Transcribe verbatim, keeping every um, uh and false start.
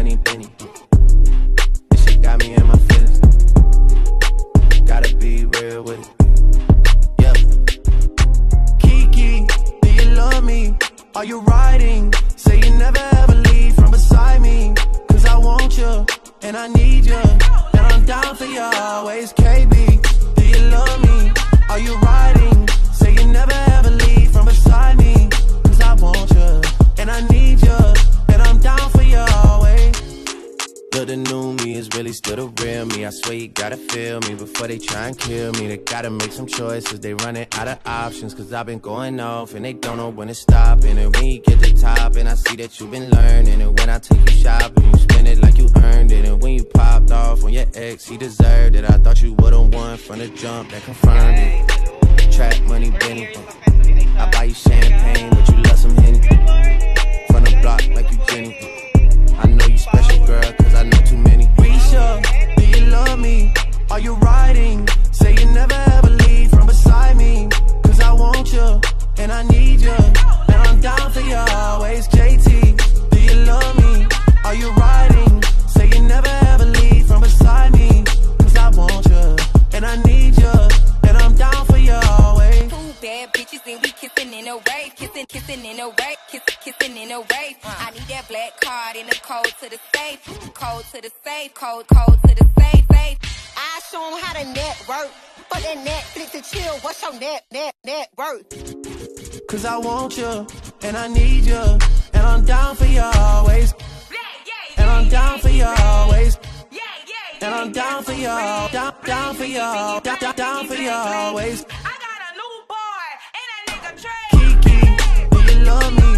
money, Benny. This shit got me in my feelings. Gotta be real with it. Yeah. Kiki, do you love me? Are you riding? Say you never ever leave from beside me. Cause I want you, and I need you, and I'm down for you always. K B, do you love me? Are you riding? Say you never ever leave from beside me. Cause I want you, and I need you, and I'm down for you always. Look, the new me is really still the real me. I swear you gotta feel me before they try and kill me. They gotta make some choices, they running out of options. Cause I've been going off and they don't know when to stop. And when you get to the top and I see that you've been learning. And when I take you shopping, you spend it like you earned it. And when you popped off on your ex, he deserved it. I thought you would've won from the jump, that confirmed it. Trap money, Benny. I buy you champagne, but you love some Henny. From the block like you Jenny. I know you special, girl, cause I know too many. Risha, do you love me? Are you riding? Say you never ever leave from beside me. Cause I want you, and I need you, and I'm down for you always. J T, do you love me? Are you riding? Say you never ever leave from beside me. Cause I want you, and I need you, and I'm down for you always. Two bad bitches and we kissing in a wave. Kissing, kissing in a wave. Kissing, kissing in a wave. I need that black card in the code to the safe. Code to the safe. Code, code to the safe. Safe. I show them how to network. For that Netflix and chill, what's your net, net, net worth? Cause I want you, and I need you, and I'm down for you always. And I'm down for you always. And I'm down for you, down, down for you, down, down, down for you always. I got a new boy and that nigga Trey. Kiki, do you love me?